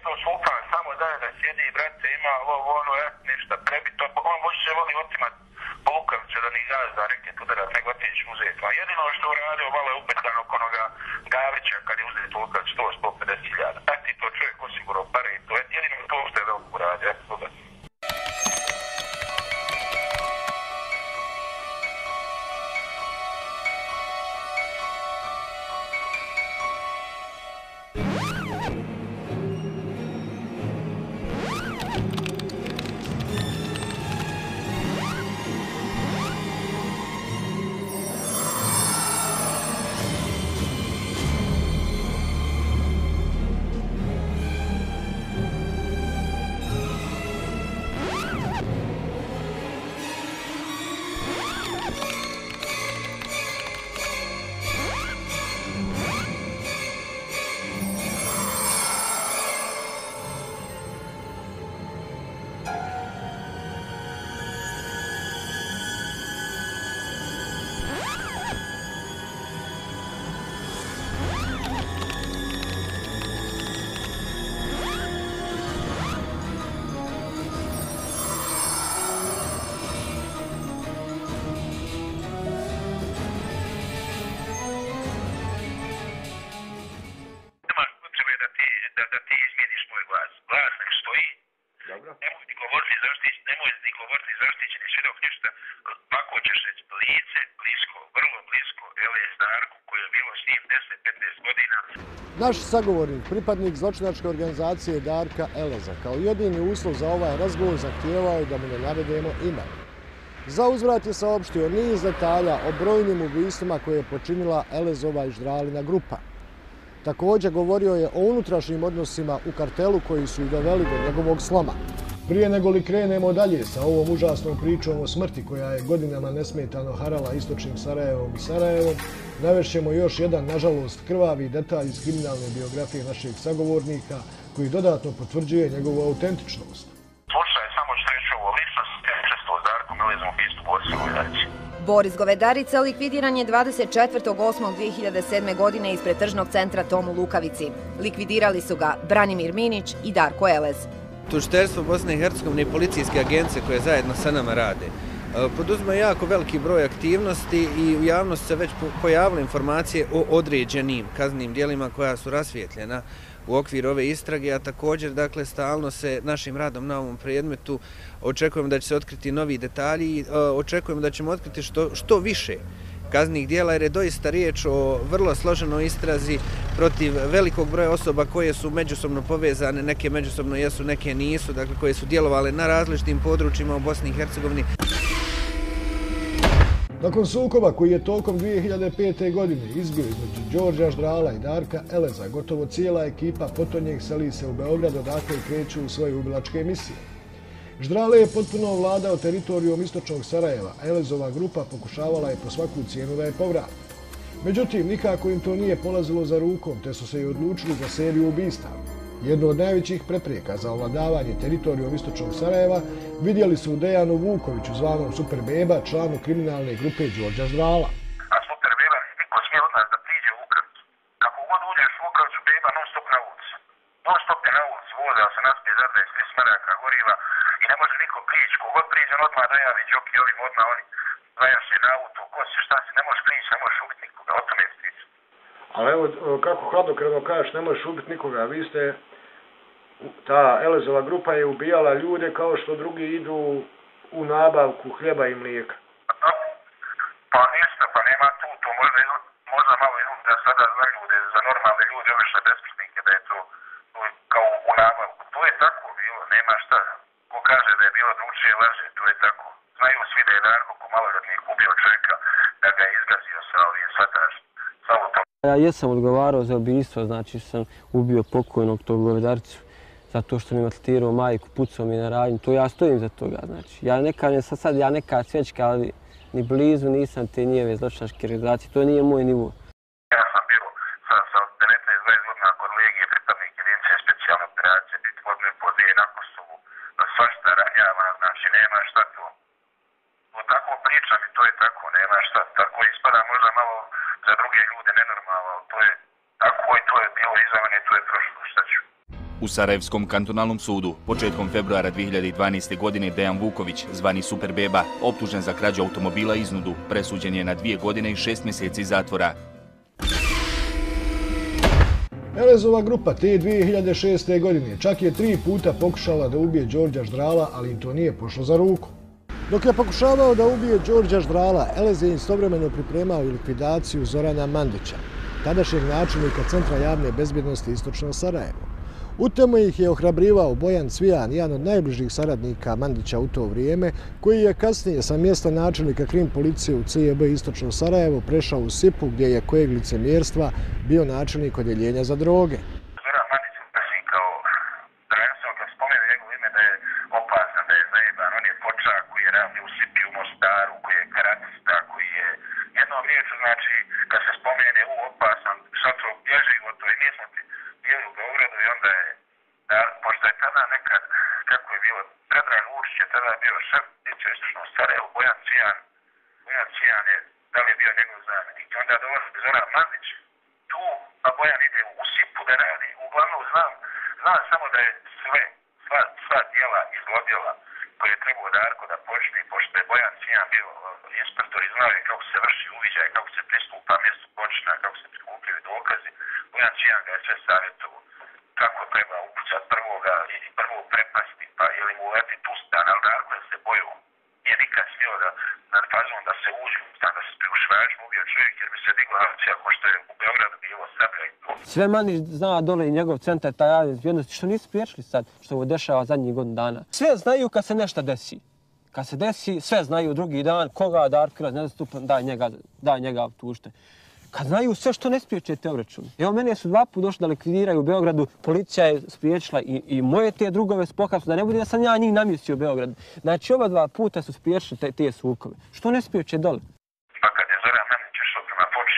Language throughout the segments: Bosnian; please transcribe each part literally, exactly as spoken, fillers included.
isto sultan samo daje da sjedi, brate, ima ovo, ono, ja, ništa prebito, on može se voli otimat po Lukavice da ni gazda reket udarat, nego otići uzeti. A jedino što uradio, malo je upetan oko onoga Gavića kad je uzeti Lukavić sto do sto pedeset hiljada. Tako ti to čovjek osigurao pare i to je jedino to što je veliko uradio, ja to da. Naš sagovornik, pripadnik zločinačke organizacije Darka Eleza, kao jedini uslov za ovaj razgovor zahtijevao je da mu ne navedemo ime. Za uzvrat je saopštio niz detalja o brojnim ubistvima koje je počinila Elezova i Ždralina grupa. Također govorio je o unutrašnjim odnosima u kartelu koji su i doveli do njegovog sloma. Prije nego li krenemo dalje sa ovom užasnom pričom o smrti koja je godinama nesmetano harala istočnim Sarajevom i Sarajevom, navešćemo još jedan, nažalost, krvavi detalj iz kriminalne biografije našeg sagovornika koji dodatno potvrđuje njegovu autentičnost. Slušaj, samo sreću ovo lično s često s Darkom Elezom u istu Boris Govedarici. Boris Govedarica likvidiran je dvadeset četvrtog osmog dvije hiljade sedme. godine ispred tržnog centra Tom u Lukavici. Likvidirali su ga Branimir Minić i Darko Elez. Tužiteljstvo Bosne i Hercegovine i policijske agencije koje zajedno sa nama rade poduzima jako veliki broj aktivnosti i u javnosti se već pojavile informacije o određenim kaznenim djelima koja su rasvijetljena u okviru ove istrage, a također dakle stalno se našim radom na ovom predmetu očekujemo da će se otkriti novi detalji i očekujemo da ćemo otkriti što, što više kaznenih djela, jer je doista riječ o vrlo složenoj istrazi protiv velikog broja osoba koje su međusobno povezane, neke međusobno jesu, neke nisu, dakle koje su djelovale na različitim područjima u Bosni i Hercegovini. Nakon sukoba koji je tokom dvije hiljade pete. godine izbio između Đorđa Ždrala i Darka Eleza, gotovo cijela ekipa potonjeg seli se u Beograd, odakle kreću u svoje ubilačke misije. Ždrale je potpuno ovladao teritorijom istočnog Sarajeva, a Elezova grupa pokušavala je po svaku cijenu da je povrati. Međutim, nikako im to nije polazilo za rukom, te su se i odlučili za seriju ubistava. Jednu od najvećih prepreka za ovladavanje teritorijom istočnog Sarajeva vidjeli su u Dejanu Vukoviću, zvanom Super Beba, članu kriminalne grupe Đorđa Ždrala. A Super Beba, niko smije od nas da priđe u Vukovicu. Kako god uđeš u Vukovicu, Beba non stop na ulici. Non stop je na ulici, voza se naspije za dvadeset tri smaraka goriva i ne može niko prići. Kogod priđe, odmah dojavi džoki ovim, odmah oni zajaše na auto, ko si, šta si, ne možeš prići, ne možeš ubiti nikoga, o tome je stiče. Ali evo, kako hladnokrvno kažeš, ne možeš ubiti nikoga, vi ste... Ta Elezova grupa je ubijala ljude kao što drugi idu u nabavku hljeba i mlijeka. Pa ništa, pa nema tu, to možda, možda malo izgleda da sada za ljude, za normalne ljude, ove što je bespršnike, da je to, to kao u nabavku. To je tako bilo, nema šta. Ko kaže da je bilo drugčije laže, to je tako. Znaju svi da je Darko ko maloljetnik ubio čovjeka, da ga je izgazio sa ovim svataš, sa autom. Ja jesam odgovarao za ubijstvo, znači sam ubio pokojnog tog Govedaricu. Zato što mi maltretirao majku, pucao mi na radnju, to ja stojim za toga, znači. Ja ne kažem sad, ja neka svečka, ali ni blizu nisam te njeve zločinačke organizacije, to nije moj nivo. Ja sam bio sa, sa devetnaest dvadeset godina kod Legije, pripadnik jedinice specijalne operacije, biti godinu i po dvije na Kosovu, svašta ranjava, znači nema šta to. To tako pričam i to je tako, nema šta. Tako ispada možda malo za druge ljude nenormalno, to je tako i to je bilo iza mene, to je prošlo, šta ću. U Sarajevskom kantonalnom sudu početkom februara dvije hiljade dvanaeste. godine Dejan Vuković, zvani Super Beba, optužen za krađu automobila i iznudu, presuđen je na dvije godine i šest mjeseci zatvora. Elezova grupa te dvije hiljade šeste. godine čak je tri puta pokušala da ubije Đorđa Ždrala, ali im to nije pošlo za ruku. Dok je pokušavao da ubije Đorđa Ždrala, Elez je istovremeno pripremao i likvidaciju Zorana Mandića, tadašnjeg načelnika Centra javne bezbjednosti Istočno Sarajevo. U tome ih je ohrabrivao Bojan Cvijan, jedan od najbližih saradnika Mandića u to vrijeme, koji je kasnije sa mjesta načelnika krim policije u C J B Istočno Sarajevo prešao u S I P-u, gdje je kojeg licemjerstva bio načelnik odjeljenja za droge. Zoran Mandić je kao Draganstvo, kad spomenu njegovo ime da je opasan, da je zajeban, on je počak koji je ravni u S I P-u u Mostaru, koji je karatista, koji je jednom riječu, znači, kad se spomene u opasan, sad to bježi od to i mi smo ti bili u Beogradu i onda je, da, pošto je tada nekad, kako je bilo, Predrag Vučić je tada bio šef policije u Istočnom Sarajevu, Bojan Cvijan, Bojan Cvijan je, da li je bio njegov zamjenik, i onda dolazi Zoran Mandić tu, a Bojan ide u S I P-u da radi. Uglavnom znam, znam samo da je sve, sva, sva djela i zlodjela koje je trebao Darko da počne, pošto je Bojan Cvijan bio inspektor i znao je kako se vrši uviđaj, kako se pristupa mjestu počina, kako se prikupljaju dokazi. Bojan Cvijan ga je sve savjetovo kako treba upucati prvoga i prvo prepasti, pa ili mu uletiti u stan, ali Darko je se bojao. Nije nikad smio da, na fazon da se uđe u stan, da se pri ušvačima ubio čovjek, jer bi se digla akcija, pošto je u Beogradu bilo sablja i to. Sve Mandić zna dole i njegov centar taj javne bezbjednosti, što nisu priječili sad, što ovo dešava zadnjih godinu dana. Sve znaju kad se nešto desi. Kad se desi, sve znaju drugi dan, koga Darko nezastupan, daj njega, daj njega optužite. Kad znaju sve što ne spriječe te obračune. Evo, mene su dva puta došli da likvidiraju u Beogradu, policija je spriječila i, i moje te drugove s pokazom, da ne bude da sam ja njih namjestio u Beogradu. Znači, oba dva puta su spriječili te, te sukove. Što ne spriječe dole? Pa kad je Zoran Mandić išao prema Foči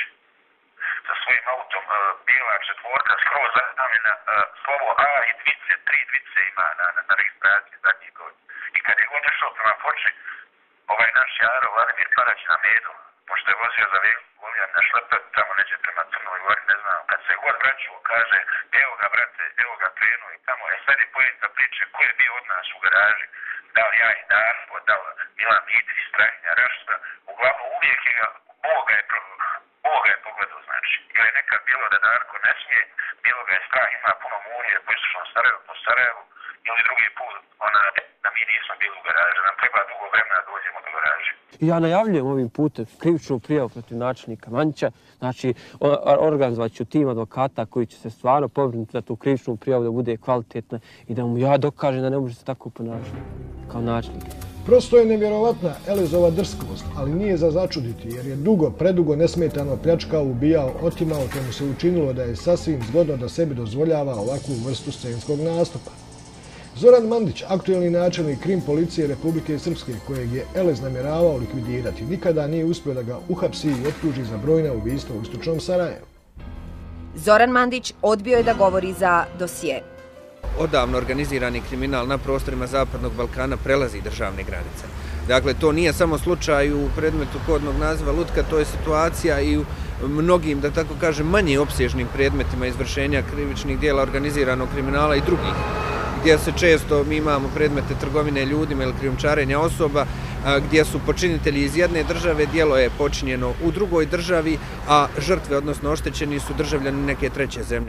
sa svojim autom, uh, bijela četvorka, skroz zastavljena, uh, slovo A i dvice, tri dvice ima na, na, na registraciji zadnjih godina. I kad je god išao prema Foči, ovaj naš Jaro, Vladimir Parać na medu, pošto je vozio za Voljan na šlepet, tamo neđe prema Crnoj Gori, ne znam, kad se god vraćao, kaže, evo ga brate, evo ga krenuo i tamo, e sad je pojenta priče, ko je bio od nas u garaži, da li ja i Darko, da li Milan Mitrić, Strahinja, Rašta, uglavnom uvijek je ga, Boga je, Boga je pogledao, znači, ili je nekad bilo da Darko ne smije, bilo ga je strah, ima puno murije, po Istočnom Sarajevu, po Sarajevu, ili drugi put, ona, da mi nismo bili u garaži, nam treba dugo vremena da dođemo do garaži. Ja najavljujem ovim putem krivičnu prijavu protiv načelnika Mandića, znači organizovat ću tim advokata koji će se stvarno pobrinuti da tu krivičnu prijavu da bude kvalitetna i da mu ja dokažem da ne može se tako ponašati kao načelnik. Prosto je nevjerovatna Elezova drskost, ali nije za začuditi jer je dugo, predugo nesmetano pljačkao, ubijao, otimao, te mu se učinilo da je sasvim zgodno da sebi dozvoljava ovakvu vrstu scenskog nastupa. Zoran Mandić, aktuelni načelnik krim policije Republike Srpske, kojeg je Elez namjeravao likvidirati, nikada nije uspio da ga uhapsi i optuži za brojna ubistva u Istočnom Sarajevu. Zoran Mandić odbio je da govori za dosije. Odavno organizirani kriminal na prostorima Zapadnog Balkana prelazi državne granice. Dakle, to nije samo slučaj u predmetu kodnog naziva lutka, to je situacija i u mnogim, da tako kažem, manje opsežnim predmetima izvršenja krivičnih dijela organiziranog kriminala i drugih, gdje se često mi imamo predmete trgovine ljudima ili krijumčarenja osoba, gdje su počinitelji iz jedne države, djelo je počinjeno u drugoj državi, a žrtve, odnosno oštećeni, su državljani neke treće zemlje.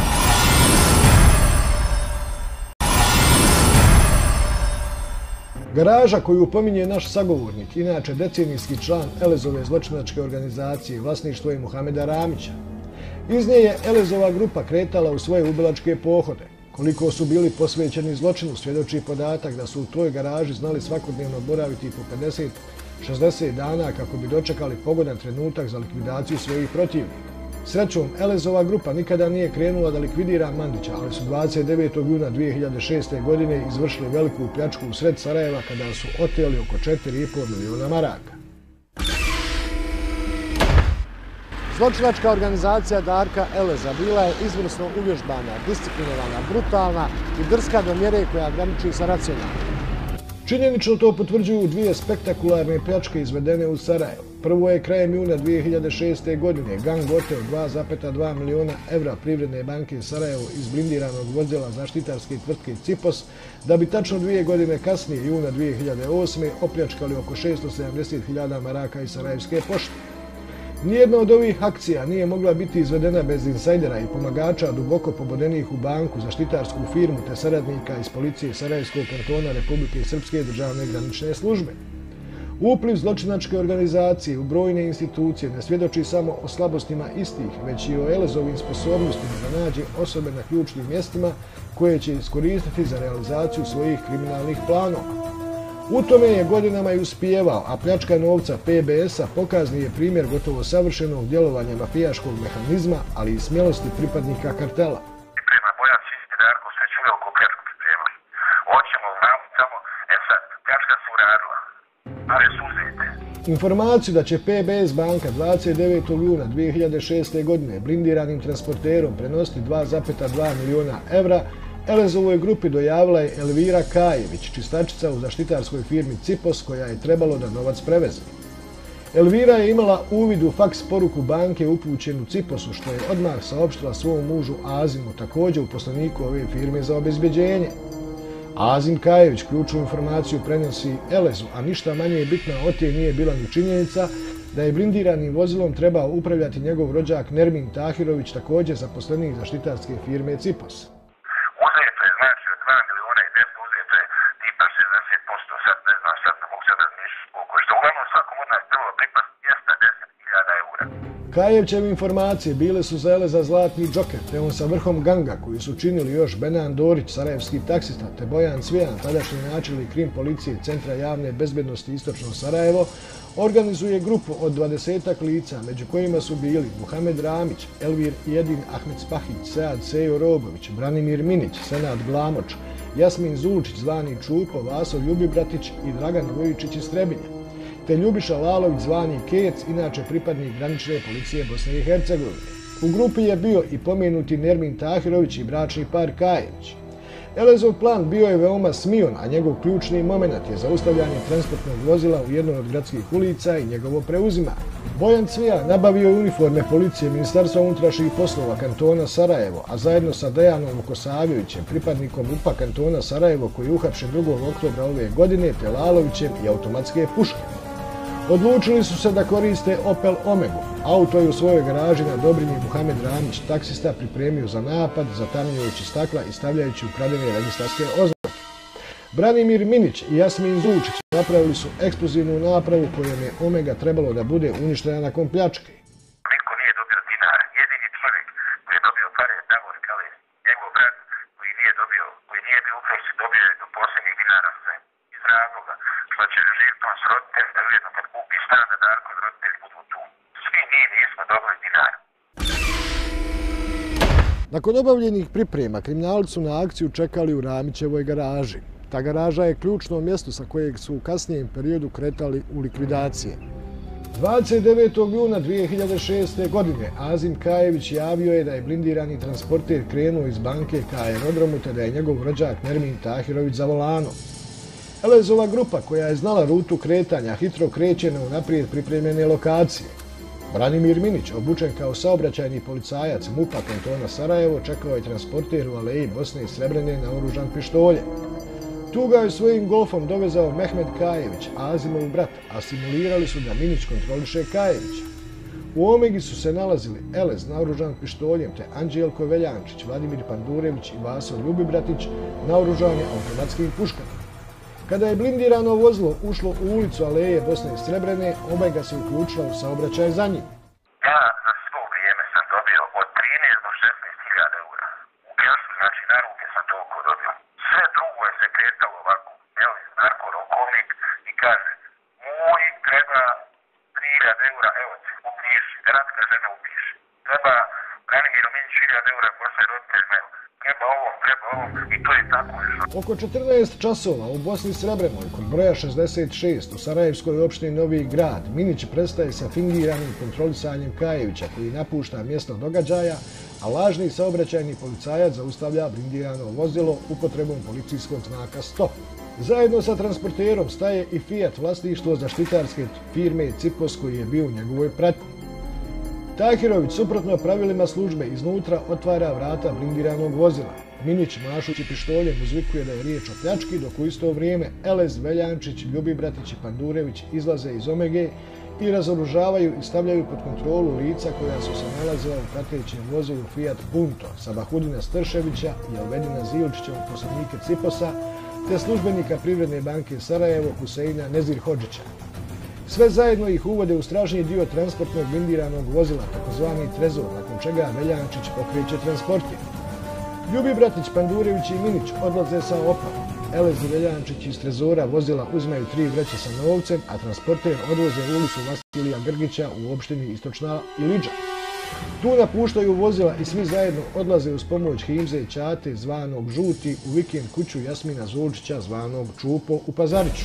Garaža koju pominje naš sagovornik, inače decenijski član Elezove zločinačke organizacije, vlasništvo je Muhameda Ramića. Iz nje je Elezova grupa kretala u svoje ubilačke pohode. Koliko su bili posvećeni zločinu, svjedoči podatak da su u toj garaži znali svakodnevno boraviti po pedeset do šezdeset dana kako bi dočekali pogodan trenutak za likvidaciju svojih protivnika. Srećom, Elezova grupa nikada nije krenula da likvidira Mandića, ali su dvadeset devetog juna dvije hiljade šeste. godine izvršili veliku pljačku u sred Sarajeva kada su oteli oko četiri i pol miliona maraka. Zločinačka organizacija Darka Eleza bila je izvrsno uvježbana, disciplinovana, brutalna i drska do mjere koja graniči sa racionalnom. Činjenično to potvrđuju dvije spektakularne pljačke izvedene u Sarajevu. Prvo je krajem juna dvije hiljade šeste. godine gang oteo dva zarez dva miliona evra Privredne banke Sarajevo iz blindiranog vozila zaštitarske tvrtke Cipos, da bi tačno dvije godine kasnije, juna dvije hiljade osme. opljačkali oko šesto sedamdeset hiljada maraka iz Sarajevske pošte. Nijedna od ovih akcija nije mogla biti izvedena bez insajdera i pomagača duboko pobodenih u banku, zaštitarsku firmu te saradnika iz policije Sarajevskog kantona Republike Srpske državne granične službe. Upliv zločinačke organizacije u brojne institucije ne svjedoči samo o slabostima istih, već i o Elezovim sposobnostima da nađe osobe na ključnim mjestima koje će iskoristiti za realizaciju svojih kriminalnih planova. U tome je godinama i uspijevao, a pljačka novca P B S-a pokazni je primjer gotovo savršenog djelovanja mafijaškog mehanizma, ali i smjelosti pripadnika kartela. Priprema Bojan Cvijić i Darko sve čuli oko pljačku pripremali. Hoćemo znamo samo, e sad, pljačka su uradila, pare su uzete. Informaciju da će P B S banka dvadeset devetog juna dvije hiljade šeste. godine blindiranim transporterom prenositi dva zarez dva miliona evra, Elezovoj grupi dojavila je Elvira Kajević, čistačica u zaštitarskoj firmi Cipos, koja je trebalo da novac preveze. Elvira je imala uvid u faks poruku banke upućenu Ciposu, što je odmah saopštila svom mužu Azimu, također uposleniku ove firme za obezbeđenje. Azim Kajević ključnu informaciju prenosi Elezu, a ništa manje bitna od te nije bila ni činjenica da je blindiranim vozilom trebao upravljati njegov rođak Nermin Tahirović, također zaposlenik zaštitarske firme Cipos. Uzeto je, znači, od dva miliona i dvjesto uzeto je tipa šezdeset posto, sad ne znam, sad ne mogu sad razmišljati koliko je, što uglavnom svakom od nas trebalo pripasti dvjesto deset hiljada eura. Kajevčeve informacije bile su za Eleza zlatni džoker, te on sa vrhom ganga koji su činili još Benan Dorić, sarajevski taksista, te Bojan Cvijan, tadašnji načelnik krim policije Centra javne bezbednosti Istočno Sarajevo, organizuje grupu od dvadesetak lica, među kojima su bili Muhamed Ramić, Elvir Jedin Ahmed Spahić, Sead Sejo Robović, Branimir Minić, Senad Glamoč, Jasmin Zulčić, zvani Čupo, Vaso Ljubibratić i Dragan Vojičić iz Trebinja, te Ljubiša Lalović, zvani Kec, inače pripadnik granične policije Bosne i Hercegovine. U grupi je bio i pomenuti Nermin Tahirović i bračni par Kajević. Elezov plan bio je veoma smion, a njegov ključni moment je zaustavljanje transportnog vozila u jednoj od gradskih ulica i njegovo preuzimanje. Bojan Cvijan nabavio je uniforme policije Ministarstva unutrašnjih poslova kantona Sarajevo, a zajedno sa Dejanom Vukosavljevićem, pripadnikom U P A kantona Sarajevo, koji je uhapšen drugog oktobra ove godine, te Lalovićem i automatske puške. Odlučili su se da koriste Opel Omegu. Auto je u svojoj garaži na Dobrinji Muhamed Ramić, taksista, pripremio za napad, zatamnjujući stakla i stavljajući ukradene registarske oznake. Branimir Minić i Jasmin Zulčić napravili su eksplozivnu napravu kojom je Omega trebalo da bude uništena nakon pljačke. Niko nije dobio dinara, jedini čovjek koji je dobio pare je Davor Kales, njegov brat koji nije dobio, koji nije bio uprosti, dobio je do posljednjih dinara sve. Iz razloga što će živjeti on s roditeljem, da ujedno kad kupi stan da Darko s roditelji budu tu. Svi mi nismo dobili dinara. Nakon obavljenih priprema, kriminalci su na akciju čekali u Ramićevoj garaži. Ta garaža je ključno mjesto sa kojeg su u kasnijem periodu kretali u likvidacije. dvadeset devetog juna dvije hiljade šeste. godine Azim Kajević javio je da je blindirani transporter krenuo iz banke ka aerodromu, te da je njegov rođak Nermin Tahirović za volanom. Elezova grupa, koja je znala rutu kretanja, hitro kreće na unaprijed pripremljene lokacije. Branimir Minić, obučen kao saobraćajni policajac M U P A kantona Sarajevo, čekao je transporter u aleji Bosne i Srebrene naoružan pištoljem. Tu ga je svojim golfom dovezao Mehmed Kajević, Azimov brat, a simulirali su da Minić kontroliše Kajevića. U Omegi su se nalazili Elez naoružan pištoljem, te Anđelko Veljančić, Vladimir Pandurević i Vaso Ljubibratić naoružani automatskim puškama. Kada je blindirano vozilo ušlo u ulicu aleje Bosne i Srebrene, Omega se uključila u saobraćaj za njim. Ja za svo vrijeme sam dobio od trinaest do šesnaest hiljada eura. U kešu, znači na ruke sam toliko dobio. Sve drugo je se kretalo ovako. Evo je narko-rokovnik i kaže, moj treba tri hiljade eura, evo ti, upiši, gradska žena upiši. Treba Branimiru Miniću hiljada eura, posle roditeljima, evo. Treba ovom, treba ovom i to je tako išlo. Oko četrnaest časova u Bosni i Srebrenoj, kod broja šezdeset šest u Sarajevskoj opštini Novi Grad, Minić prestaje sa fingiranim kontrolisanjem Kajevića, koji napušta mjesto događaja, a lažni saobraćajni policajac zaustavlja blindirano vozilo upotrebom policijskog znaka stop. Zajedno sa transporterom staje i Fiat, vlasništvo zaštitarske firme Cipos, koji je bio u njegovoj pratnji. Tahirović, suprotno pravilima službe, iznutra otvara vrata blindiranog vozila. Minić, mašući pištoljem, uzvikuje da je riječ o pljački, dok u isto vrijeme Elez, Veljančić, Ljubibratić i Pandurević izlaze iz Omege i razoružavaju i stavljaju pod kontrolu lica koja su se nalazila u pratećem vozilu Fiat Punto, Sabahudina Strševića i Alvedina Zilčića, uposlenike Ciposa, te službenika Privredne banke Sarajevo Huseina Nezir Hodžića. Sve zajedno ih uvode u stražnji dio transportnog blindiranog vozila, takozvani Trezor, nakon čega Veljančić pokreće transportir. Ljubibratić, Pandurević i Minić odlaze sa opalom. Elez i Veljančić iz Trezora vozila uzimaju tri vreće sa novcem, a transporter odvoze u ulicu Vasilija Grgića u opštini Istočna Ilidža. Tu napuštaju vozila i svi zajedno odlaze uz pomoć Himze i Ćate, zvanog Žuti, u vikend kuću Jasmina Zulčića, zvanog Čupo, u Pazariću.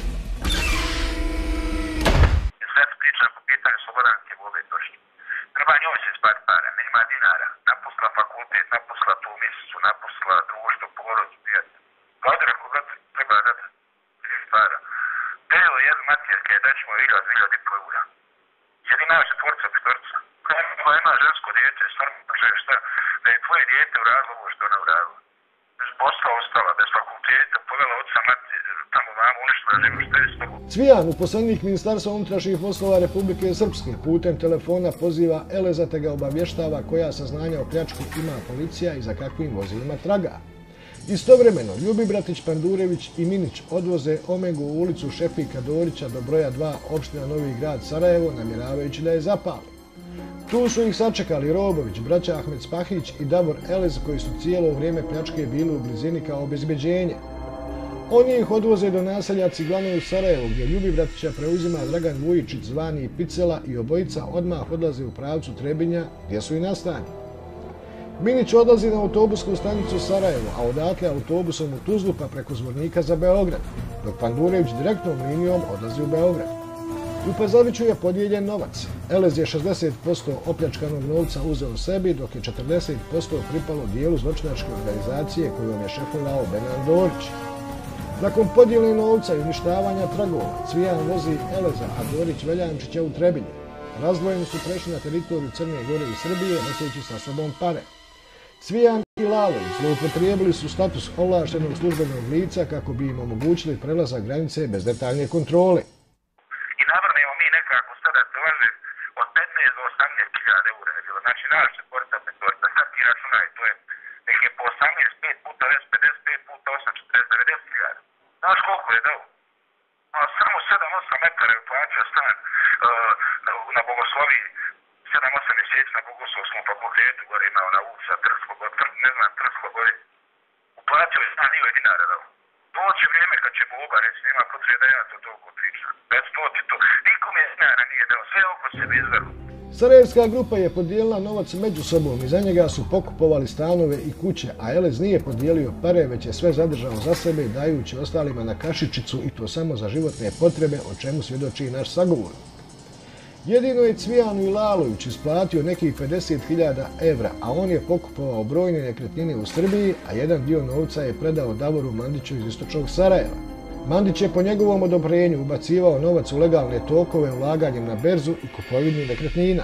Sad pričam po pitanju Slobodanke Bobe Tošnje. Treba njoj se spati para, nema dinara. Napustila fakultet, napustila tu mjesecu, napustila društvo, porodicu, prijatelj. Kada koga treba dati para? Delo jednu materke, daćemo iljad, iljad i pol eura. Jedina četvorca, petorca. Koja ima žensko dijete, stvarno kažeš šta, da je tvoje dijete uradilo ovo što ona uradila. Bez posla ostala, bez fakulteta, povela oca mati, tamo mamu uništila ženu, šta je s tobom? Cvijan, uposlenik Ministarstva unutrašnjih poslova Republike Srpske, putem telefona poziva Eleza te ga obavještava koja saznanja o pljačku ima policija i za kakvim vozilima traga. Istovremeno, Ljubibratić, Pandurević i Minić odvoze Omegu u ulicu Šefika Dorića do broja dva opština Novi Grad Sarajevo, namjeravajući da je zapali. Tu su ih sačekali Robović, braća Ahmed Spahić i Davor Elez, koji su cijelo vrijeme pljačke bili u blizini kao obezbeđenje. Oni ih odvoze do naselja Ciglane u Sarajevo, gdje Ljubibratića preuzima Dragan Vujičić, zvani Picela, i obojica odmah odlaze u pravcu Trebinja, gdje su i nastani. Minić odlazi na autobusku stanicu Sarajevo, a odatle autobusom u Tuzlu pa preko Zvornika za Beograd, dok Pandurević direktnom linijom odlazi u Beograd. U Pazariću je podijeljen novac. Elez je šezdeset posto opljačkanog novca uzeo sebi, dok je četrdeset posto pripalo dijelu zločinačke organizacije kojom je šefovao Benan Dorić. Nakon podijele novca i uništavanja tragova, Cvijan vozi Eleza, a Dorić Veljančića u Trebinje. Razdvojeni su prešli na teritoriju Crne Gore i Srbije, noseći sa sobom pare. Cvijan i Lalović zloupotrijebili su status ovlaštenog službenog lica kako bi im omogućili prelazak granice bez detaljne kontrole. I navrnemo mi nekako sada se laže od petnaest do osamnaest hiljada eura je bilo. Znači naš četvorca, petorca, sad ti računaj, to je nek je po osamnaest, pet puta deset, pedeset pet puta osam, četrdeset, devedeset hiljada. Znaš koliko je dao? A samo sedam osam metara je plaćao stan uh, na Bogosloviji. sedam osam mjeseci na Bogoslovskom fakultetu, gore imao na ulica Trskog, ne znam, Trskog gore. Uplatio je stan, nije dinara dao. Doći vrijeme kad će mu oba reći, nema potrebe da ja to toliko pričam. Već to ti to. Nikome dinara nije dao, sve oko sebe izdaru. Sarajevska grupa je podijelila novac među sobom i za njega su pokupovali stanove i kuće, a Elez nije podijelio pare, već je sve zadržao za sebe, dajući ostalima na kašičicu, i to samo za životne potrebe, o čemu svjedoči i naš sagovornik. Jedino je Cvijanu i Lalović isplatio nekih pedeset hiljada evra, a on je pokupovao brojne nekretnine u Srbiji, a jedan dio novca je predao Davoru Mandiću iz istočnog Sarajeva. Mandić je po njegovom odobrenju ubacivao novac u legalne tokove ulaganjem na berzu i kupovini nekretnina.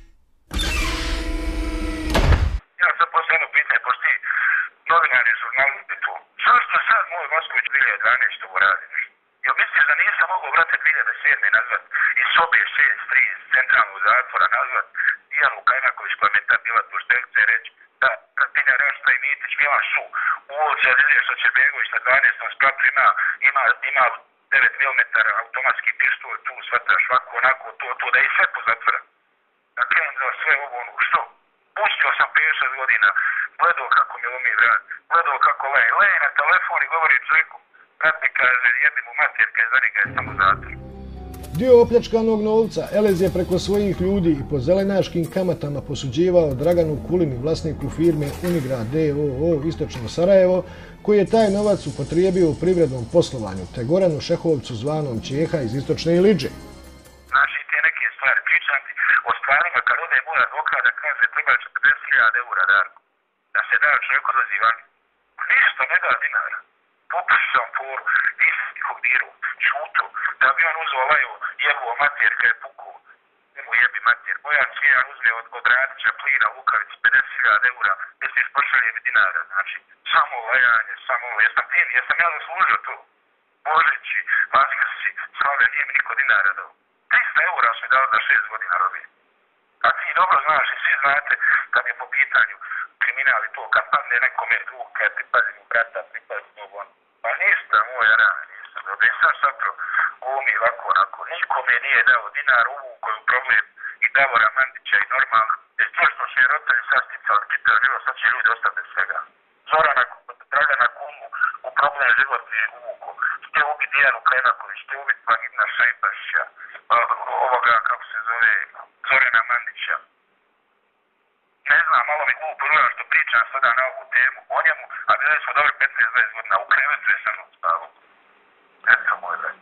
Ja sam poslije jedno pitanje, pošto ti novinari, žurnalisti tu. Zašto sad moj Mosković dvije hiljade dvanaeste ovo radi? Jel misliš da nisam mogao, brate, dvije hiljade sedme nazvat iz sobe šest tri iz centralnog zatvora nazvat Dijanu Kajmaković koja me tad bila tužiteljica i reći da Katinja Rašta i Mitić Milan su u ulici Azilije Šoćerbegović na dvanaestom spratu ima, ima, ima devet milimetara automatski pištolj, tu svataš ovako, onako, to, to, da i sve pozatvora. Da krenem za sve ovo, ono, što? Pustio sam pet šest godina, gledao kako mi lomi vrat, gledao kako leje, leje na telefon i govori čovjeku, brat mi kaže, jebi mu materka i za njega je samo zatvor. Dio opljačkanog novca Elez je preko svojih ljudi i po zelenaškim kamatama posuđivao Draganu Kulini, vlasniku firme Unigrad D O O Istočno Sarajevo, koji je taj novac upotrijebio u privrednom poslovanju, te Goranu Šehovcu zvanom Čeha iz Istočne Ilidže. Znači te neke stvari pričam ti o stvarima kad ode moj advokat da kaže treba četrdeset hiljada eura, Darko. da se da čovjek odlazi van. Ništa ne da dinara. Popuši sam foru, nisam nikog diru, šutu, da bi on uzeo laju jegovo mater kad je puku, nemo jebi mater. Bojan Cvijan uzme od, od Radića plina Lukavici pedeset hiljada eura, misliš pošalje mi dinara. Znači, samo lajanje, samo ovo. Jesam fin, jesam ja zaslužio to. Božići, Vaskrsi, Slave, nije mi niko dinara dao. trista eura su mi dao za šest godina robije. A ti dobro znaš i svi znate kad je po pitanju kriminal i to, kad padne nekome drug, kad pripazi mu brata, pripazi mu on. Pa ništa moj, ja nisam dobro. I sad sapro, ovo mi ovako, onako, nikome nije dao dinar ovu koju problem i Davora Mandića i normalno. Jer to što će roditelji sasticali, čitav život, sad će ljudi ostati bez svega. Zorana, Dragana Kumu, u problem životni uvuku. Šte ubiti Dijanu Klenaković, šte ubiti Vagina Šajpašića, ovoga, kako se zove, Zorana Mandića. Ne znam, malo mi glupo rujeno što pričam sada na ovu temu o njemu, a bili smo dobri petnaest dvadeset godina, u krevetu je sa mnom spavao. Eto moj već.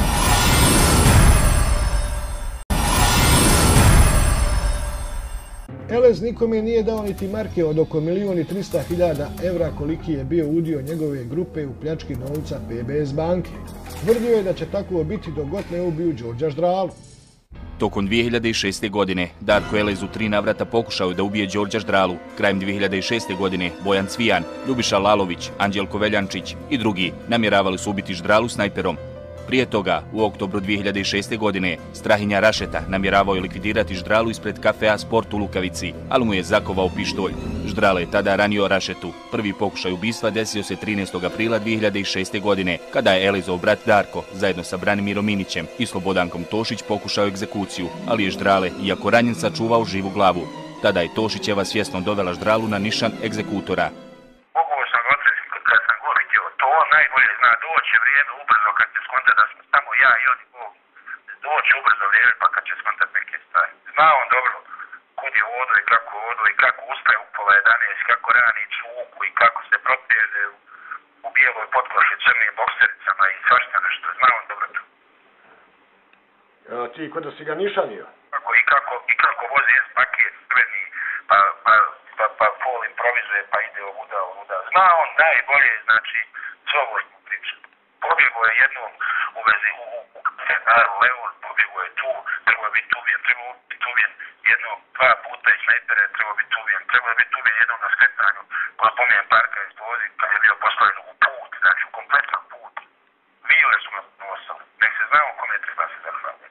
Elez nikome nije dao niti marke od oko milijun i trista hiljada evra koliki je bio udio njegove grupe u pljački novca P B S banke. Tvrdio je da će tako biti dok god ne ubiju Đorđa Ždralu. Tokom dvije hiljade šeste. godine Darko Elez u tri navrata pokušao je da ubije Đorđa Ždralu. Krajem dvije hiljade šeste. godine Bojan Cvijan, Ljubiša Lalović, Anđelko Veljančić i drugi namjeravali su ubiti Ždralu snajperom. Prije toga, u oktobru dvije hiljade šeste. godine, Strahinja Rašeta namjeravao je likvidirati Ždralu ispred kafea Sport u Lukavici, ali mu je zakovao pištolj. Ždrala je tada ranio Rašetu. Prvi pokušaj ubistva desio se trinaestog aprila dvije hiljade šeste. godine, kada je Elezov brat Darko, zajedno sa Branimirom Minićem i Slobodankom Tošić pokušao egzekuciju, ali je Ždrale, iako ranjen, sačuvao živu glavu. Tada je Tošićeva svjesno dovela Ždralu na nišan egzekutora. Najbolje zna, doće vrijeme ubrzo kad će skontat da smo samo ja i oni Bog. Doće ubrzo vrijeme pa kad će skontat neke stvari. Zna on dobro kud je odo i kako odo i kako ustaje u pola jedanaest, kako rani čuku i kako se proteže u, u bijeloj potkoši crnim boksericama i svašta nešto. Zna on dobro to. A ti kod da si ga nišanio? Kako, i, kako, I kako vozi S paket srednji, pa, pa, pa, pa pol improvizuje pa ide ovuda, ovuda. Zna on najbolje, znači, ovo što priča. Pobjego je jednom u vezi u, u, u kafenaru Leon, pobjego je tu, treba biti uvijen, treba biti uvijen jednom, dva puta i snajpere, treba biti uvijen, treba biti uvijen jednom na skretanju kod pomijen parka iz vozi, kad je bio postavljen u put, znači u kompletan put. Vile su nas nosali, nek se znamo kome treba se zahvaliti.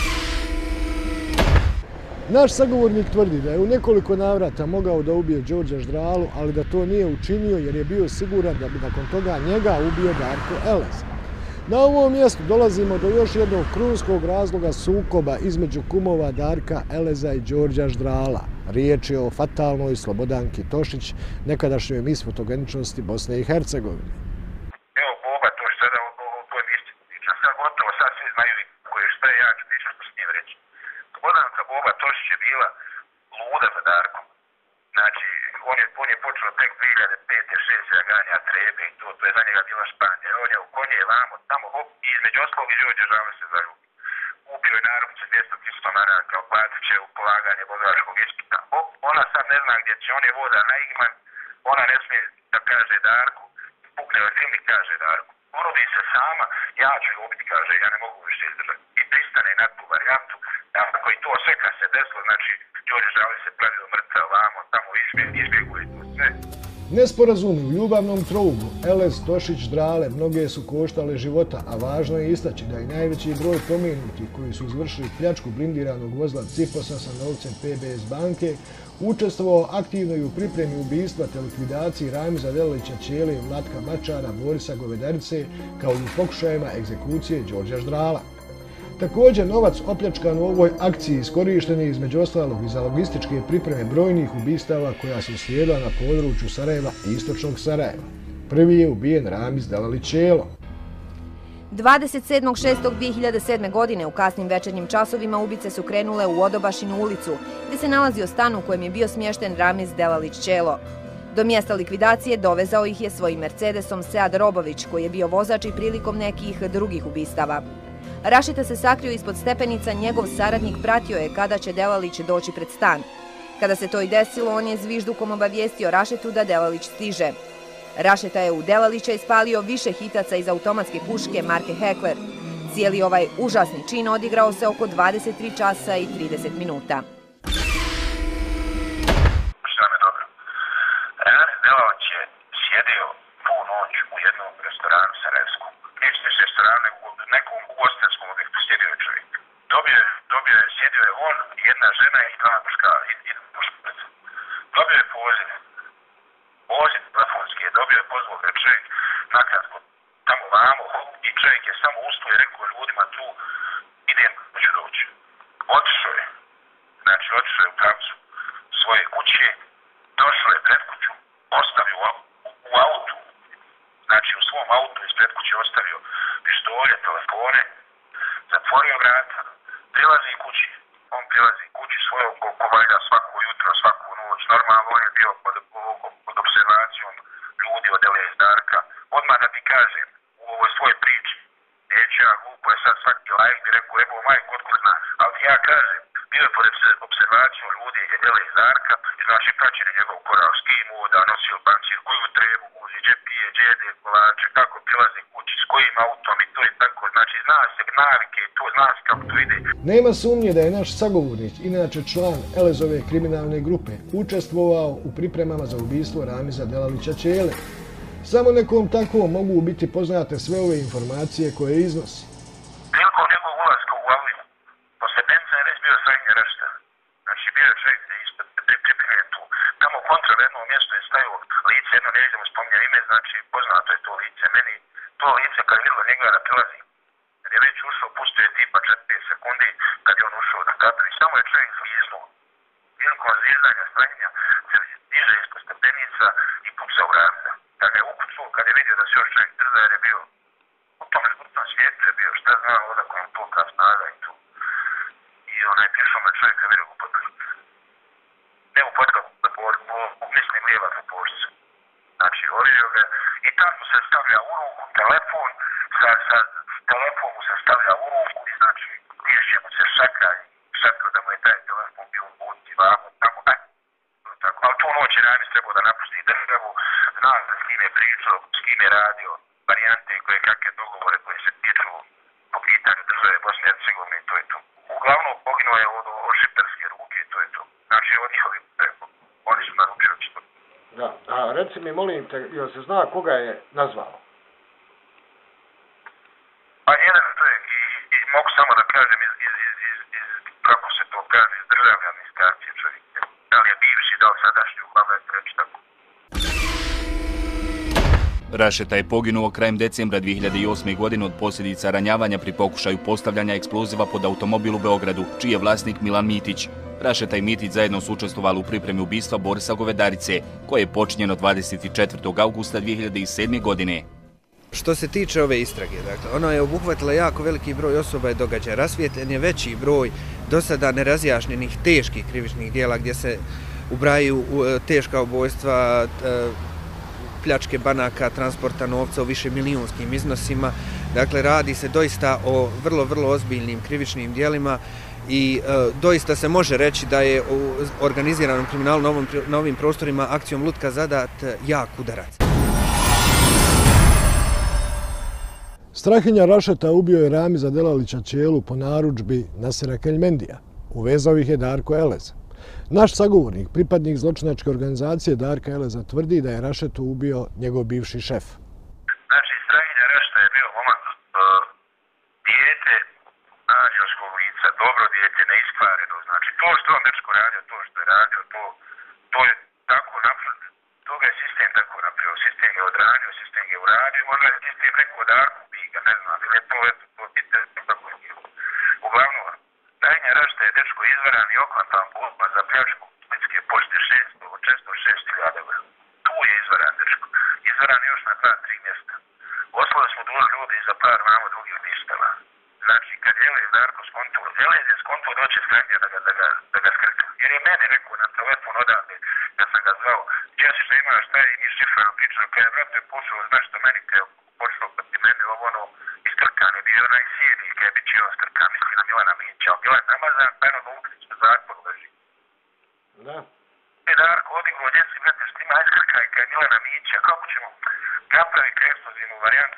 Naš sagovornik tvrdi da je u nekoliko navrata mogao da ubije Đorđa Ždralu, ali da to nije učinio jer je bio siguran da bi nakon toga njega ubio Darko Elez. Na ovom mjestu dolazimo do još jednog krunskog razloga sukoba između kumova Darka Eleza i Đorđa Ždrala. Riječ je o fatalnoj Slobodanki Tošić, nekadašnjoj mis fotogeničnosti Bosne i Hercegovine. Evo Boba, to što sada o toj mišći priča, sad gotovo, sad svi znaju ko je šta je, ja ću priča što smijem reći. Slobodanka Boba Tošić je bila luda za Darkom. Znači, on je, on je počeo tek dvije hiljade pete šeste ja ganja trebe i to, to je za njega bila Španija. On je u konje, vamo, tamo, hop, i između ostalog i Đorđe Žale se zaljubi. Ubio je narupce dvjesto tisuća maraka, oplatit će u polaganje vozačkog ispita. Hop, ona sad ne zna gdje će, on je voda na Igman, ona ne smije da kaže Darku, pukne ovaj film i kaže Darku. Porodi se sama, ja ću je ubiti, kaže, ja ne mogu više izdržati. I pristane na tu varijantu. Ako i to sve kad se desilo, znači Đorđe Žale se pravio mrtav vamo, tamo izbjeguje to sve. Nesporazumi u ljubavnom trougu Elez, Tošić, Ždrale mnoge su koštale života, a važno je istaći da je najveći broj pomenutih koji su izvršili pljačku blindiranog vozila Ciposa sa novcem P B S banke učestvovao aktivno i u pripremi ubistva te likvidaciji Ramiza Delalića Ćele i Vlatka Mačara, Borisa Govedarice, kao i u pokušajima egzekucije Đorđa Ždrala. Također, novac opljačkan u ovoj akciji iskorišten je između ostalog i za logističke pripreme brojnih ubistava koja su slijedila na području Sarajeva i istočnog Sarajeva. Prvi je ubijen Ramiz Delalić Ćelo. dvadeset sedmog šestog dvije hiljade sedme. godine u kasnim večernjim časovima ubice su krenule u Odobašinu ulicu, gdje se nalazio stan u kojem je bio smješten Ramiz Delalić Ćelo. Do mjesta likvidacije dovezao ih je svojim Mercedesom Sead Robović, koji je bio vozač i prilikom nekih drugih ubistava. Rašeta se sakrio ispod stepenica, njegov saradnik pratio je kada će Delalić doći pred stan. Kada se to i desilo, on je zviždukom obavijestio Rašetu da Delalić stiže. Rašeta je u Delalića ispalio više hitaca iz automatske puške marke Heckler. Cijeli ovaj užasni čin odigrao se oko dvadeset tri časa i trideset minuta. Šta me dobro? Ranis Delalić je sjedio tu noć u jednom restoranu Sarajevskom. Neće se restoran, nego u nekom ugostiteljskom objektu sjedio je čovjek. Dobio, dobio je, sjedio je on, jedna žena i dva muška, i, i muškaraca. Dobio je poziv. Poziv telefonski je dobio, je pozvao ga čovjek nakratko tamo vamo i čovjek je samo ustao i rekao ljudima tu, idem, ću doći. Otišao je, znači otišao je u pravcu svoje kuće, došao je pred kuću, ostavio u, u autu, znači u svom autu ispred kuće ostavio pištolje, telefone, zatvorio vrata, prilazi kući, on prilazi kući svojom ko valjda svako jutro, svaku noć, normalno on je bio pod, pod observacijom ljudi od Ele iz Darka. Odmah da ti kažem, u ovoj svoj priči, neću ja glupo je sad svaki live bi rekao, evo majko, otkud zna, ali ja kažem, bio je pod observacijom ljudi iz Ele iz Darka, i znači praćen je njegov koral, s kim oda, nosio pancir, koju trebu uzi, gdje pije, gdje jede kolače, kako prilazi kući, s kojim autom i to je tako, znači zna se navike, to zna se kako to ide. Nema sumnje da je naš sagovornik, inače član Elezove kriminalne grupe, učestvovao u pripremama za ubistvo Ramiza Delalića Ćele. Samo nekom tako mogu biti poznate sve ove informacije koje iznosi. Prilikom njegov ulaska u Avliju, posle Benca je već bio srednje Rašta. Znači bio je čovjek da ispred pripremljen tu. Tamo kontra na jednom mjestu je stajao lice, jedno nećemo spominja ime, znači poznato je to lice. Meni to lice kad vidjelo njega da prilazi, kad je već ušao, pustio je tipa četiri sekundi kad je on ušao na katu i samo je čovjek zviznuo. Prilikom zvizdanja stranjenja se diže ispod stepenica i puca u vrata. Da ga je ukucao kad je vidio da se još čovjek drza jer je bio u tom žutnom svijetu je bio, šta zna odakle on to kad snaga i tu. I onaj prišao me čovjek kad vidio ga pod ne u podgavu, mislim lijeva na pošću. Znači, orio ga i tamo se stavlja u ruku telefon, sa, sa telefon mu se stavlja u ruku i znači gdje mu se šaka i šaka da mu je taj telefon bio u puti, vamo, tamo, aj. Tako, ali tu noć je Ramis trebao da napusti državu, zna s kim je pričao, s kim je radio, varijante koje kakve dogovore koje se tiču po pitanju države Bosne i Hercegovine i to je to. Uglavnom poginuo je od, od šiptarske ruke i to je to. Znači od njihovi preko, oni su naručili to. Da, a reci mi, molim te, jel se zna koga je nazvao? Pa jedan čovjek i, i mogu samo da kažem iz, iz, iz, iz, iz kako se to kaže, iz državne administracije čovjek. Da li je bivši, da li sadašnji, uglavnom je reći tako. Rašeta je poginuo krajem decembra dvije hiljade osme. godine od posljedica ranjavanja pri pokušaju postavljanja eksploziva pod automobil u Beogradu, čiji je vlasnik Milan Mitić. Rašeta i Mitić zajedno su učestvovali u pripremi ubistva Borisa Govedarice, koje je počinjeno dvadeset četvrtog augusta dvije hiljade sedme. godine. Što se tiče ove istrage, dakle, ona je obuhvatila jako veliki broj osoba i događaja. Rasvijetljen je veći broj do sada nerazjašnjenih teških krivičnih dijela gdje se ubrajaju teška ubojstva, pljačke banaka, transporta novca u više milijunskim iznosima. Dakle, radi se doista o vrlo, vrlo ozbiljnim krivičnim dijelima i e, doista se može reći da je u organiziranom kriminalu na, ovom, na ovim prostorima akcijom Lutka zadat jak udarac. Strahinja Rašeta ubio je Ramiza Delalića Ćelu po narudžbi Nasera Keljmendija. Uvezao ih je Darko Elez. Naš sagovornik, pripadnik zločinačke organizacije Darka Eleza, tvrdi da je Rašetu ubio njegov bivši šef. Znači, Strahinja Rašeta je bio momak, uh, dijete anđelskog lica, dobro dijete, neiskvareno. Znači, to što on dečko radio, to što je radio, to, to je tako napravljeno. Toga je sistem tako napravio. Sistem je odradio, sistem je uradio. Možda je sistem rekao Darku Biga, ne znam, ili je to eto, to pitanje, kako je bilo. Uglavnom, Strahinja Rašeta je dečko izvaran i okvantan bolba za pljačku Splitske pošte šesto šest hiljada evra. Tu je izvaran dečko. Izvaran još na dva, tri mjesta. Ostalo smo duži ljudi za par mamo drugih mještava. Znači, kad je Elez Darko skontuo, Elez je skontuo doće Strahinja da ga, da ga, da ga skrka. Jer je meni rekao na telefon odavde, kad sam ga zvao, gdje si što imaš, šta je mi šifra pričano, kada je vrate počeo, znaš što meni, kada je počeo proti mene, ovo ono, iskrkan je bio onaj sjeni, kada je bit će on skrkan, misli na Milana Mića, Milan Namazan, pa jedno Lukić na zatvoru leži. Da.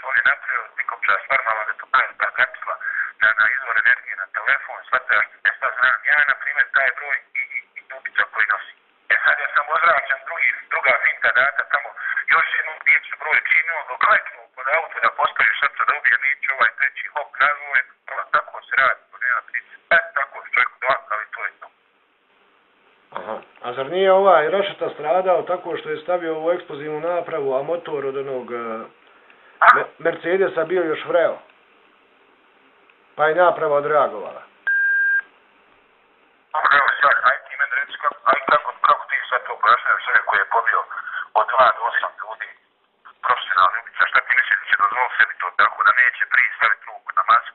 on je napravio pikopčas normalno da to bagatstva na, na izvor energije, na telefon, svataš, e sad znam, ja na primjer taj broj i, i, i dubica koji nosi. E sad ja sam ozračan drugi, druga finta data tamo, još jednu djecu broj činio, dok kleknu kod auto da postaviš srca da ubije Miću, ovaj treći hop, razvoj, tako se radi, to nema priče. E, tako se čovjek dovaka, ali to je to. Aha. A zar nije ovaj Rašeta stradao tako što je stavio ovu eksplozivnu napravu, a motor od onog uh, Mercedesa bio još vreo? Pa je naprava odreagovala. Evo sad, aj ti meni reći kako, aj kako, kako ti sad to pojašnjaš čovjek koji je pobio od dva do osam ljudi, profesionalni ubica, šta ti misliš da će dozvoliti sebi to tako, da neće prije staviti ruku na masku?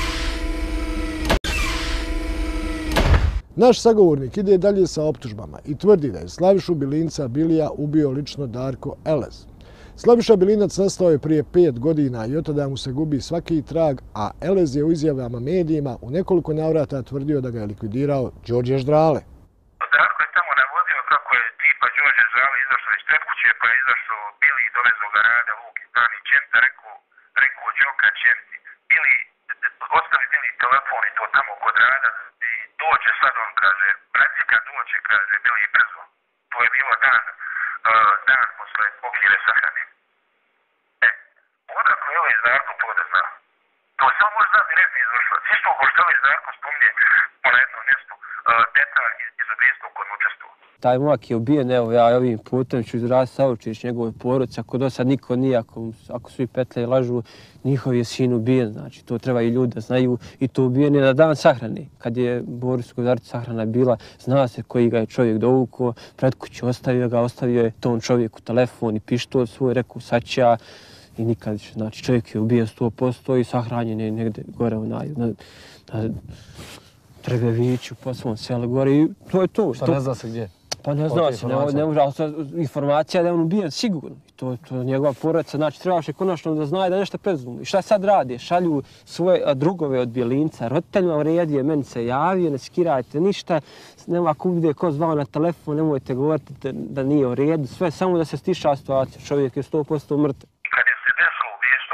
Naš sagovornik ide dalje sa optužbama i tvrdi da je Slavišu Bilinca Bilija ubio lično Darko Elez. Slaviša Bilinac nastao je prije pet godina i od tada mu se gubi svaki trag, a Elez je u izjavama medijima u nekoliko navrata tvrdio da ga je likvidirao Đorđe Ždrale. Darko je tamo navodio kako je tipa Đorđe Ždrale izašao iz Tretkuće, pa je izašao Bili i dovezao ga Rada, Luki, Stani, Čenta, rekao, rekao Đoka Čenti, Bili, ostavi Bili telefon i to tamo kod Rada i dođe sad on, kaže, Bracika dođe, kaže, Bili brzo. To je bilo dan, uh, dan posle pokire sahrane. E, odakle je ovaj Darko to da zna? To samo može znati direktno izvršlac. Isto ko što ovaj Darko spominje na jednom mjestu uh, detalj iz, iz ubijstva u kojem učestuo. Taj momak je ubijen, evo ja ovim putem ću izraziti saučešće njegove porodice, ako do sad niko nije, ako, ako svi petle i lažu, njihov je sin ubijen, znači to treba i ljudi da znaju i to ubijen je na dan sahrane. Kad je Boris Govedarić sahrana bila, zna se koji ga je čovjek dovukao, pred kuću ostavio ga, ostavio je tom čovjeku telefon i pištolj svoj, rekao sad će ja i nikad više, znači čovjek je ubijen sto posto i sahranjen je negdje gore onaj, na, na Trebeviću, po svom selu gore i to je to. Šta to, ne zna se gdje? Pa ne zna se, ne, ne može, ali informacija da je on ubijen sigurno. I to, to je njegova porodica, znači trebaš je konačno da zna da nešto prezumno. I šta sad radi? Šalju svoje drugove od Bilinca, roditeljima uredije, meni se javio, ne skirajte ništa, nema ako vide ko zvao na telefon, nemojte govoriti da, da nije u redu, sve samo da se stiša situacija, čovjek je sto posto mrtav. Kad je se desilo ubijestvo,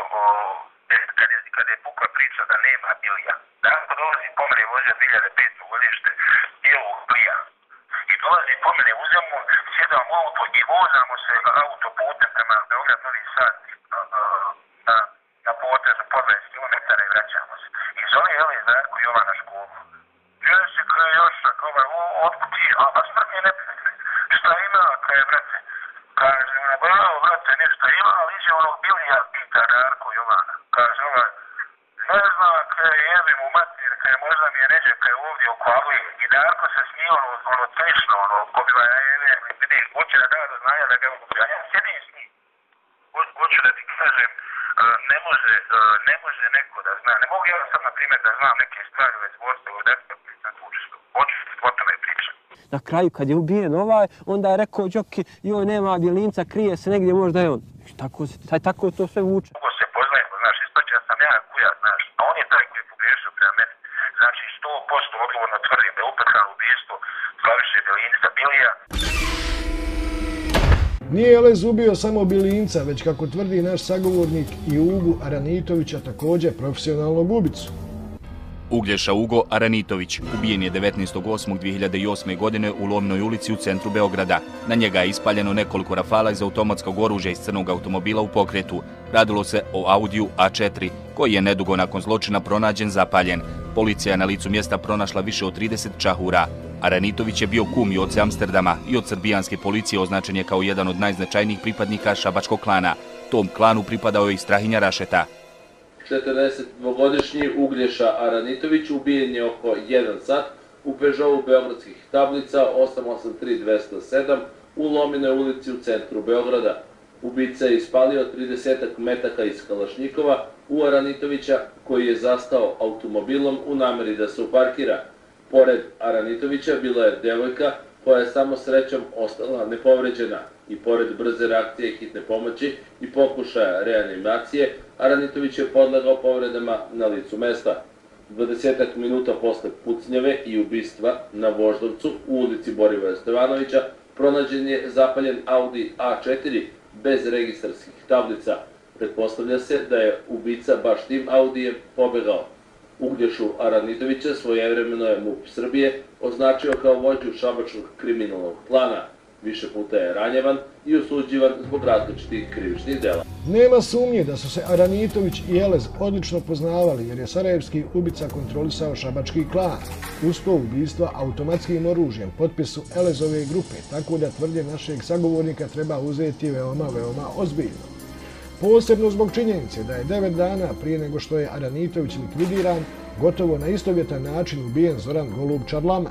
kad je, kad je pukla priča da nema Bilija, Darko dolazi po mene voze dvije hiljade pete. godište bijelog plija. I dolazi po mene, uzemo, sjedamo u auto i vozamo se autoputem prema Beograd Novi Sad na, na potez po dvadeset kilometara i vraćamo se. I zove Eli Darko Jovana školu. Ja se kao još, ovaj, otkud ti, a, a smrt je neprijatelj. Šta ima, kaj je, brate? Kaže, ona, bravo, brate, nešto ima, ali iđe onog Bilija, pita Darko Jovana. Kaže, ovaj, ne znam, kaj jebim u mater, kaj možda mi je neđe, kaj ovdje oko Avlije. I Darko se smije, ono, ono, tešno, ono, ko bi va, jebim, vidi, hoće da da do znanja da ga ubuđa. Ja sjedim s njim. Hoću da ti kažem, ne može, ne može neko da zna. Ne mogu ja sad, na primjer, da znam neke stvari već dvorstva u deset na tu učestu. Hoću o tome pričam. Na kraju, kad je ubijen ovaj, onda je rekao Đoki, joj, nema Bjelinca, krije se negdje, možda je on. Tako, taj, tako to sve vuče. Dugo se poznajemo, znaš, ispaća sam ja kuja, znaš, a on je taj koji je pogriješio prema meni. Znači, sto posto odgovorno tvrdim da je upetljano ubijstvo Slaviše Bjelinca Bilija. Nije Elez ubio samo Bilinca, već kako tvrdi naš sagovornik i Ugu Aranitovića, također profesionalnog ubicu. Uglješa Ugo Aranitović ubijen je devetnaestog osmog dvije hiljade osme. godine u Lomnoj ulici u centru Beograda. Na njega je ispaljeno nekoliko rafala iz automatskog oružja iz crnog automobila u pokretu. Radilo se o Audiju A četiri, koji je nedugo nakon zločina pronađen zapaljen. Policija je na licu mjesta pronašla više od trideset čahura. Aranitović je bio kum i oce Amsterdama i od srbijanske policije označen je kao jedan od najznačajnijih pripadnika šabačkog klana. Tom klanu pripadao je i Strahinja Rašeta. četrdesetdvogodišnji Uglješa Aranitović ubijen je oko jedan sat u Peugeotu beogradskih tablica osam osam tri dve nula sedam u Lominoj ulici u centru Beograda. Ubica je ispalio tridesetak metaka iz kalašnjikova u Aranitovića, koji je zastao automobilom u nameri da se uparkira. Pored Aranitovića bila je devojka koja je samo srećom ostala nepovređena i pored brze reakcije hitne pomoći i pokušaja reanimacije, Aranitović je podlegao povredama na licu mesta. dvadesetak minuta posle pucnjave i ubistva na Voždovcu u ulici Borivoja Stevanovića pronađen je zapaljen Audi A četiri bez registarskih tablica. Pretpostavlja se da je ubica baš tim Audijem pobegao. Uglješu Aranitovića svojevremeno je MUP Srbije označio kao vođu šabačkog kriminalnog klana. Više puta je ranjevan i osuđivan zbog različitih krivičnih dela. Nema sumnje da su se Aranitović i Elez odlično poznavali jer je sarajevski ubica kontrolisao šabački klan. Uz to ubistva automatskim oružjem potpisu Elezove grupe, tako da tvrdnje našeg sagovornika treba uzeti veoma, veoma ozbiljno. Posebno zbog činjenice da je devet dana prije nego što je Aranitović likvidiran, gotovo na istovjetan način ubijen Zoran Golub Čarlama.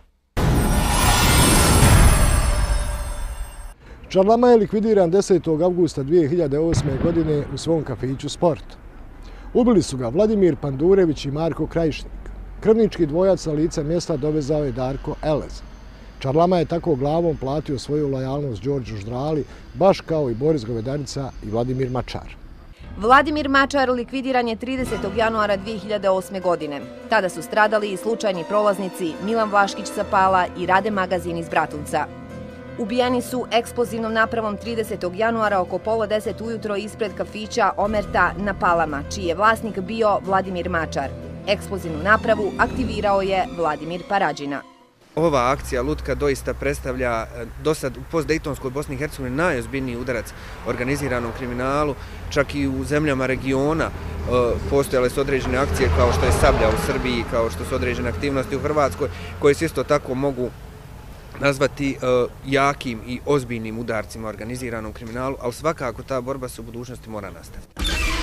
Čarlama je likvidiran desetog avgusta dvije hiljade osme. godine u svom kafiću Sport. Ubili su ga Vladimir Pandurević i Marko Krajišnik. Krvnički dvojac sa lica mjesta dovezao je Darko Elez. Čarlama je tako glavom platio svoju lojalnost Đorđu Ždrali, baš kao i Boris Govedarica i Vladimir Mačar. Vladimir Mačar likvidiran je tridesetog januara dvije hiljade osme. godine. Tada su stradali i slučajni prolaznici Milan Vlaškić sa Pala i Rade Magazin iz Bratunca. Ubijeni su eksplozivnom napravom tridesetog januara oko pola deset ujutro ispred kafića Omerta na Palama, čiji je vlasnik bio Vladimir Mačar. Eksplozivnu napravu aktivirao je Vladimir Parađina. Ova akcija lutka doista predstavlja dosad u postdejtonskoj Bosni i Hercegovini najozbiljniji udarac organiziranom kriminalu, čak i u zemljama regiona postojale su određene akcije kao što je Sablja u Srbiji, kao što su određene aktivnosti u Hrvatskoj, koje se isto tako mogu nazvati jakim i ozbiljnim udarcima organiziranom kriminalu, ali svakako ta borba se u budućnosti mora nastaviti.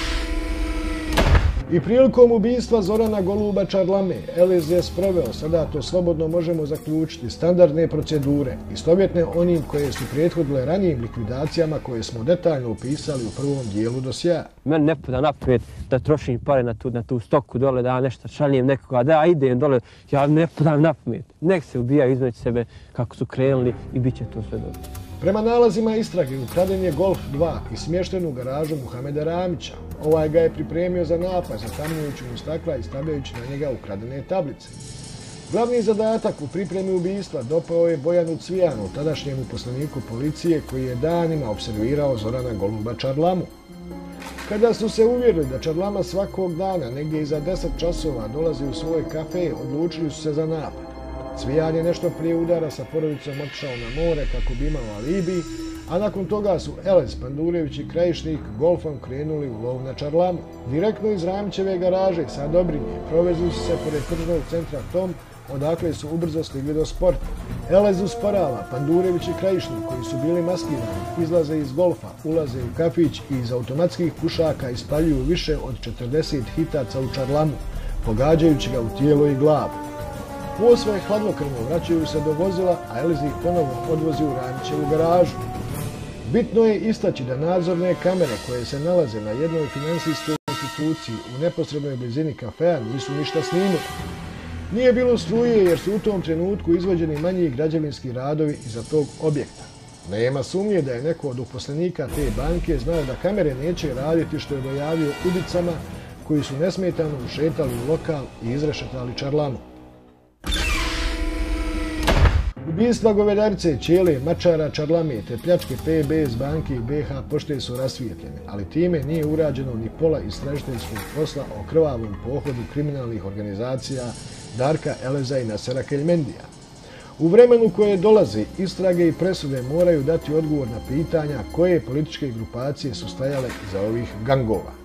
I prilikom ubistva Zorana Goluba Čarlame, Elez je sproveo, sada to slobodno možemo zaključiti, standardne procedure, istovjetne onim koje su prethodile ranijim likvidacijama koje smo detaljno upisali u prvom dijelu dosjea. Meni ne pada napred da trošim pare na tu, na tu stoku dole, da ja nešto šaljem nekoga, da ja idem dole, ja ne padam napred. Nek se ubijaju između sebe kako su krenuli i bit će to sve dobro. Prema nalazima istrage, ukraden je Golf dva i smješten u garažu Muhameda Ramića. Ovaj ga je pripremio za napad, zatamnjujući mu stakla i stavljajući na njega ukradene tablice. Glavni zadatak u pripremi ubistva dopao je Bojanu Cvijanu, tadašnjem uposleniku policije koji je danima observirao Zorana Goluba Čarlamu. Kada su se uvjerili da Čarlama svakog dana, negdje iza deset časova, dolazi u svoj kafe, odlučili su se za napad. Cvijan je nešto prije udara sa porodicom otišao na more kako bi imao alibi, a nakon toga su Elez, Pandurević i Krajišnik golfom krenuli u lov na Čarlamu. Direktno iz Ramićeve garaže sa Dobrinje provezli su se pored tržnog centra Tom, odakle su ubrzo stigli do Sporta. Elez usporava, Pandurević i Krajišnik, koji su bili maskirani, izlaze iz golfa, ulaze u kafić i iz automatskih pušaka ispaljuju više od četrdeset hitaca u Čarlamu, pogađajući ga u tijelo i glavu. Posve hladnokrvno vraćaju se do vozila, a Elez ih ponovno odvozi u Ramićevu garažu. Bitno je istaći da nadzorne kamere koje se nalaze na jednoj finansijskoj instituciji u neposrednoj blizini kafea nisu ništa snimili. Nije bilo struje jer su u tom trenutku izvođeni manji građevinski radovi iza tog objekta. Nema sumnje da je neko od uposlenika te banke znao da kamere neće raditi što je dojavio ubicama koji su nesmetano ušetali u lokal i izrešetali Čarlamu. Ubistva Govedarice, Ćele, Mačara, Čarlame te pljačke P B S banke i B H pošte su rasvijetljene, ali time nije urađeno ni pola istražiteljskog posla o krvavom pohodu kriminalnih organizacija Darka Eleza i Nasera Keljmendija. U vremenu koje dolazi, istrage i presude moraju dati odgovor na pitanja koje političke grupacije su stajale iza ovih gangova.